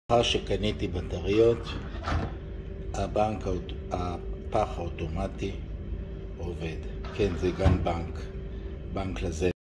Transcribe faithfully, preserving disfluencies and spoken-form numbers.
לאחר שקניתי בטריות, הבנק, הפח האוטומטי עובד. כן, זה גם בנק, בנק לזה.